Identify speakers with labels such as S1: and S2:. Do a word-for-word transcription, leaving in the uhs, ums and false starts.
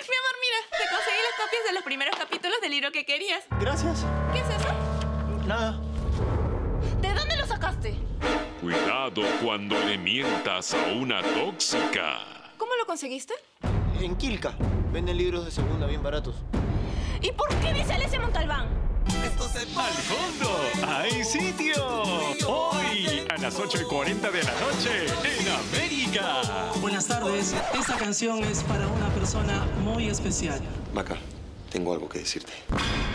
S1: Mi amor, mira, te conseguí las copias de los primeros capítulos del libro que querías.
S2: Gracias.
S1: ¿Qué es eso?
S2: Nada.
S1: ¿De dónde lo sacaste?
S3: Cuidado cuando le mientas a una tóxica.
S1: ¿Cómo lo conseguiste?
S2: En Quilca. Venden libros de segunda bien baratos.
S1: ¿Y por qué dice Alesia Montalbán?
S4: ¡Al fondo! ¡Hay sitio! Hoy, a las ocho y cuarenta de la noche, en América.
S5: Buenas tardes. Esta canción es para una persona muy especial.
S6: Maca, tengo algo que decirte.